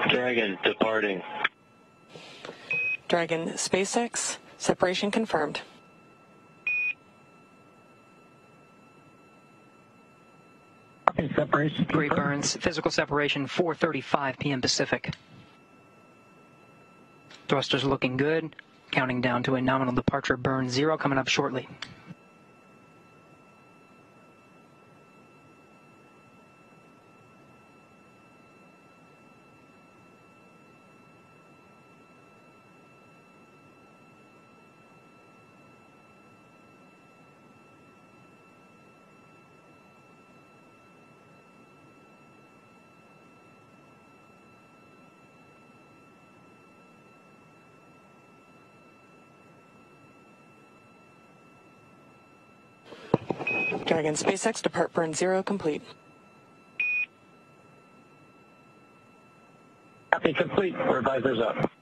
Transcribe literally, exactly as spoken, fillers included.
Dragon departing. Dragon SpaceX, separation confirmed. Separation. Great burns. Physical separation, four thirty-five p m Pacific. Thrusters looking good. Counting down to a nominal departure burn zero coming up shortly. Dragon SpaceX, depart burn zero complete. Copy complete. Revisors up.